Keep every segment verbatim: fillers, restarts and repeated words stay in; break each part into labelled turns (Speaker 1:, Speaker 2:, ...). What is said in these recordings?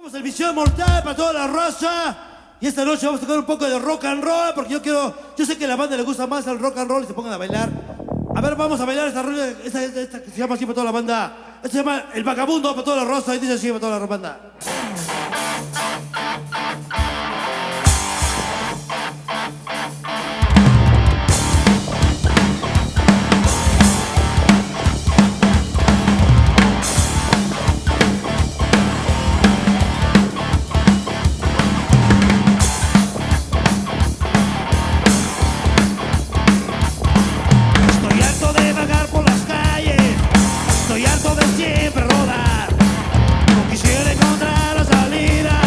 Speaker 1: El Visión Mortal para toda la raza. Y esta noche vamos a tocar un poco de rock and roll, porque yo quiero, yo sé que a la banda le gusta más el rock and roll y se pongan a bailar. A ver, vamos a bailar esta rola, esta, esta, esta que se llama así para toda la banda. Esta se llama El Vagabundo para toda la raza y dice así para toda la banda.
Speaker 2: Siempre rodar, no quisiera encontrar la salida.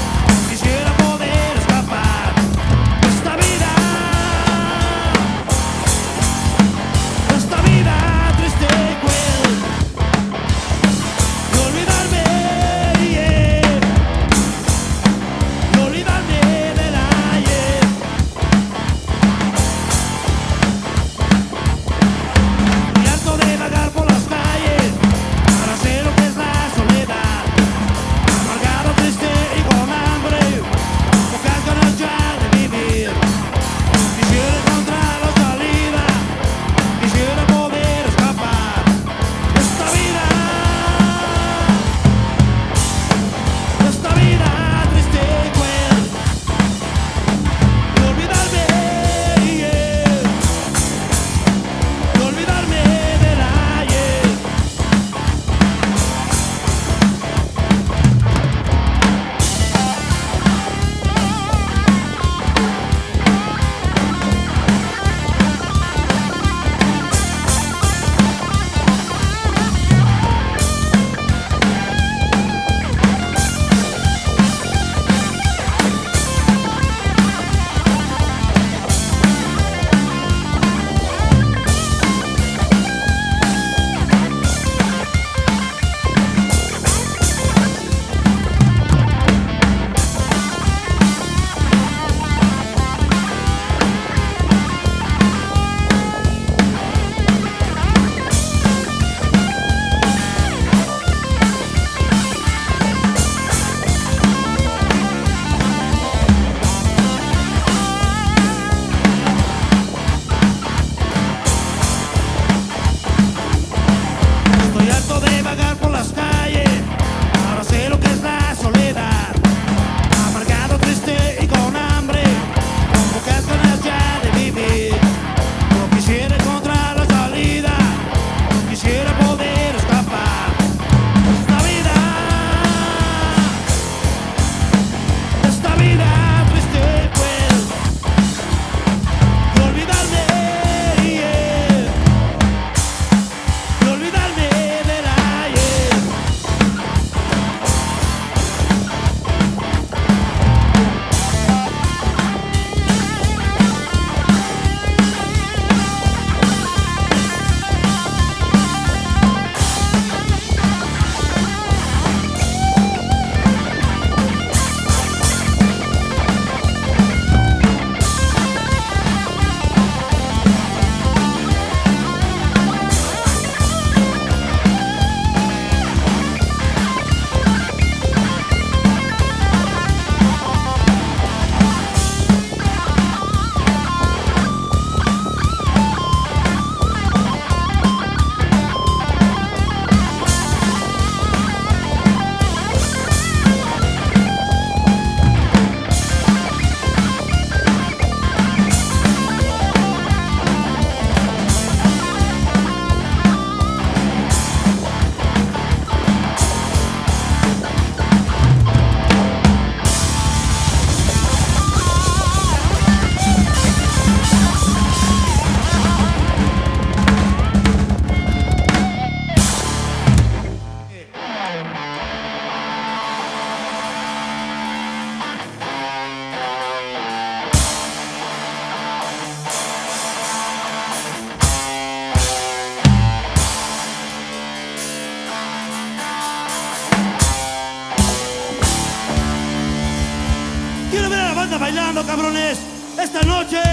Speaker 1: bailando, cabrones. Esta noche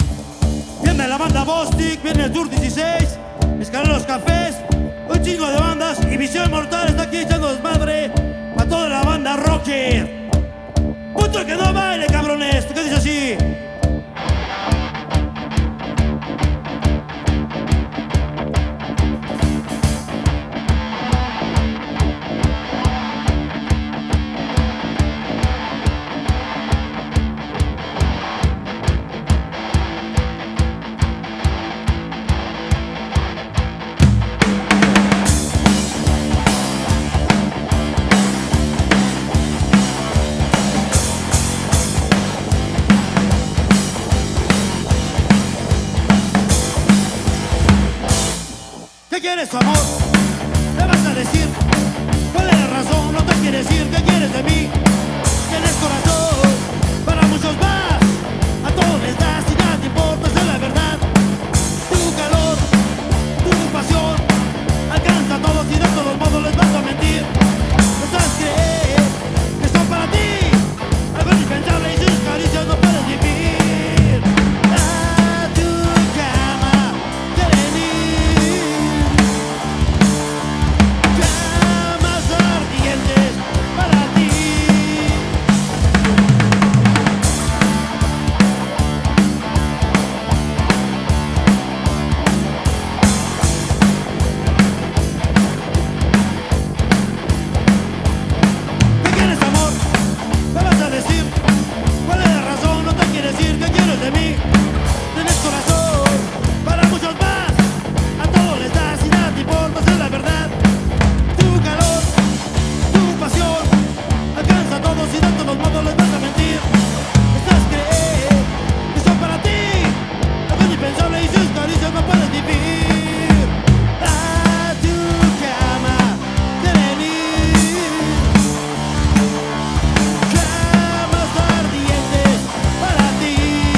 Speaker 1: viene la banda Bostic, viene el Tour dieciséis, Escalan los Cafés, un chingo de bandas y Visión Mortal está aquí echando desmadre para toda la banda Rocky. quieres su amor, me vas a decir cuál es la razón, no te quieres ir, ¿qué quieres de mí? Tienes corazón para muchos más, a todos les das y nada te importa, esa es la verdad. Tu calor, tu pasión, alcanza a todos y de todos modos les vas a mentir. No sabes creer que son para ti algo indispensable y sus caricias no puedes vivir. A tu cama quieren ir, llamas ardientes para ti. ¿Qué quieres, amor? Me vas a decir cuál es la razón, no te quieres ir, ¿qué quieres de mí? Tienes corazón para muchos más, a todos les das y nada te importa, esa es la verdad. Tu calor, tu pasión, alcanza a todos y de todos modos les vas a mentir. Estás creer que son para ti algo indispensable y sus caricias no puedes vivir. A tu cama quieren ir, llamas ardientes para ti.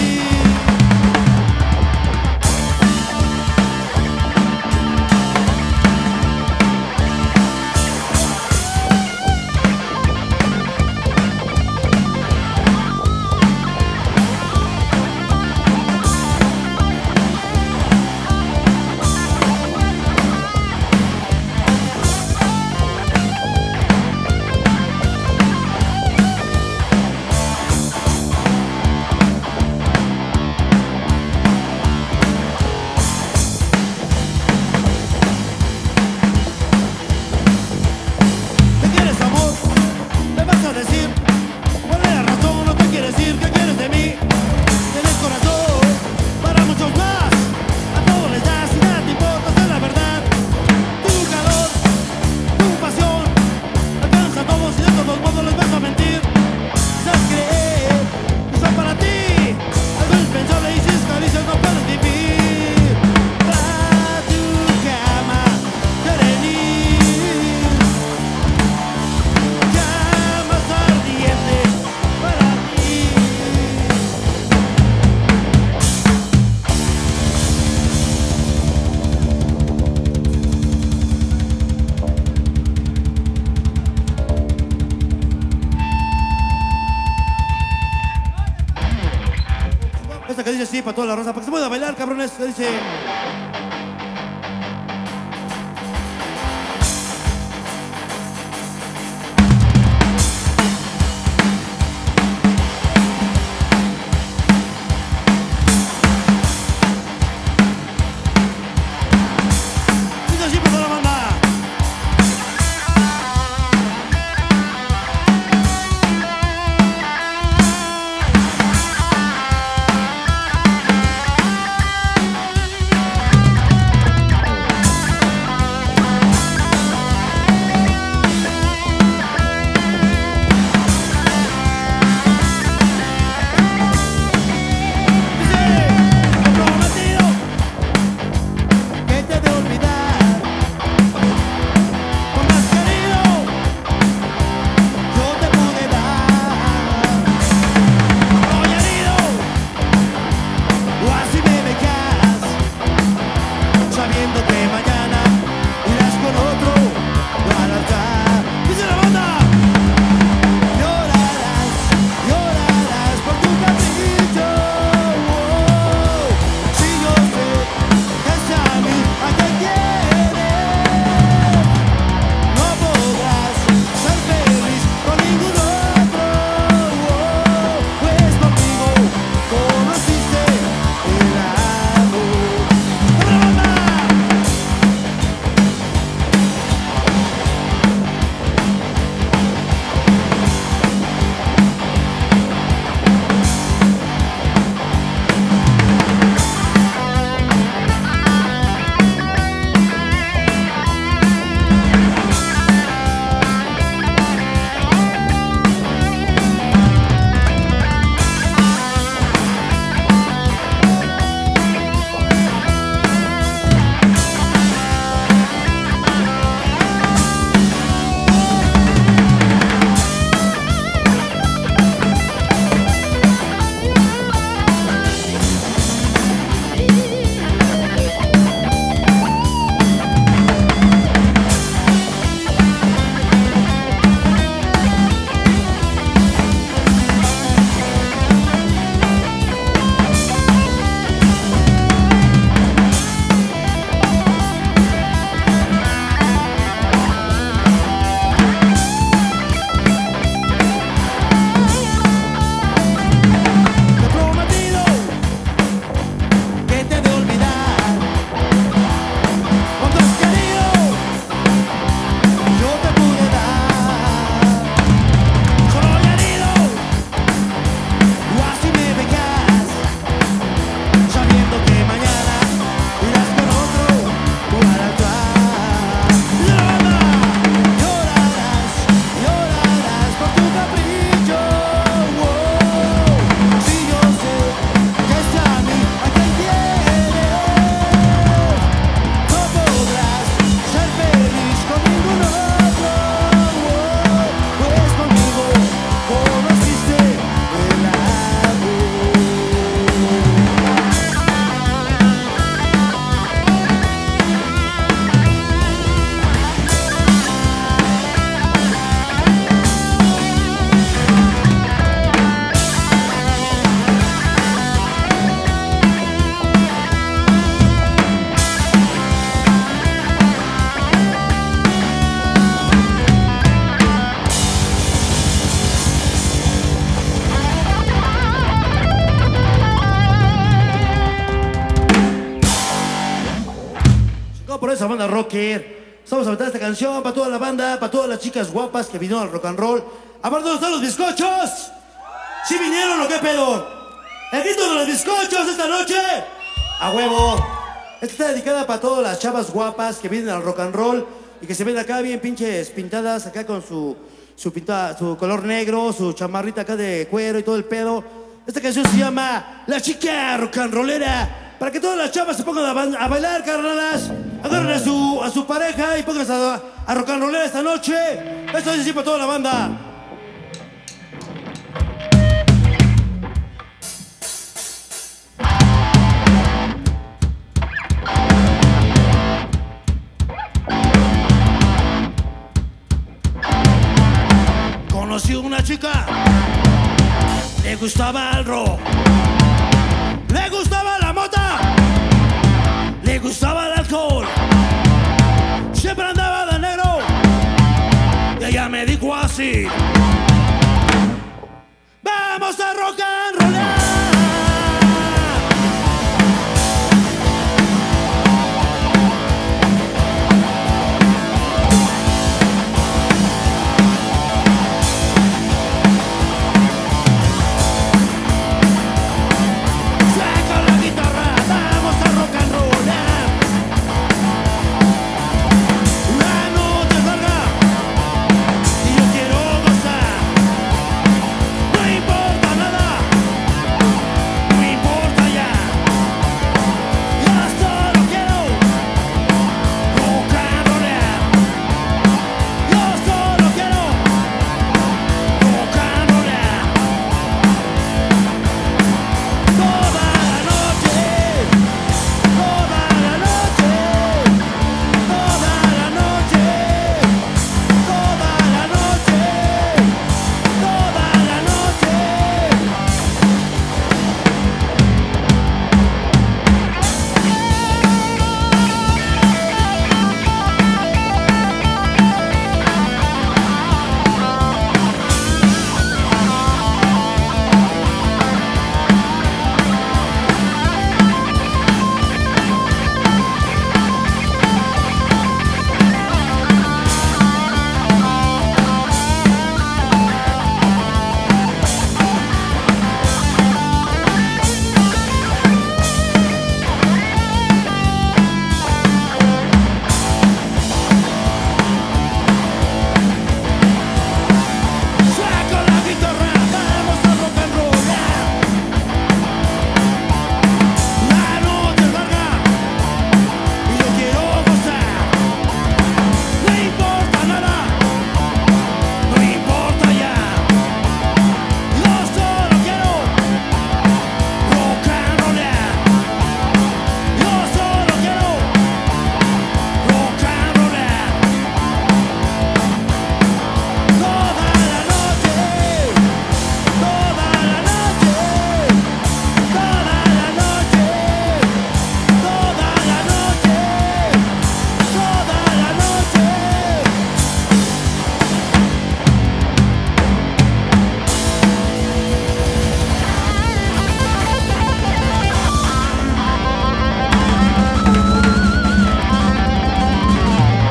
Speaker 1: ¿Qué quieres, amor? Me vas a decir cuál es la razón, no te quieres ir, ¿qué quieres de mí? Tienes corazón para muchos más, a todos les das y nada te importa, esa es la verdad. Tu calor, tu pasión, alcanza a todos y de todos modos les vas a mentir. Sabes creer que son para ti algo indispensable y sin caricias no puedes vivir. A tu cama quieren ir, llamas ardientes para ti. Esta que dice así para toda la raza, para que se pueda bailar, cabrones, que dice... Dice así para toda la banda. por esa banda rocker. Estamos a meter esta canción para toda la banda, para todas las chicas guapas que vinieron al rock and roll. A ver, ¿dónde están los bizcochos? ¿Sí vinieron o qué pedo? ¿El grito de los bizcochos esta noche? ¡A huevo! Esta está dedicada para todas las chavas guapas que vienen al rock and roll y que se ven acá bien pinches pintadas, acá con su, su, pinta, su color negro, su chamarrita acá de cuero y todo el pedo. Esta canción se llama La Chica Rock and Rollera. Para que todas las chavas se pongan a, ba a bailar, carnalas. Agarren a su, a su pareja y pónganse a, a rock and rollear esta noche. Esto es así para toda la banda. Conocí una chica, le gustaba el rock, le gustaba la mota, le gustaba el alcohol, siempre andaba de negro, y ella me dijo así: vamos a rock and rollar.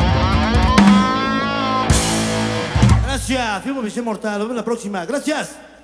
Speaker 1: Gracias, firmo Misión Mortal. Nos vemos la próxima. Gracias.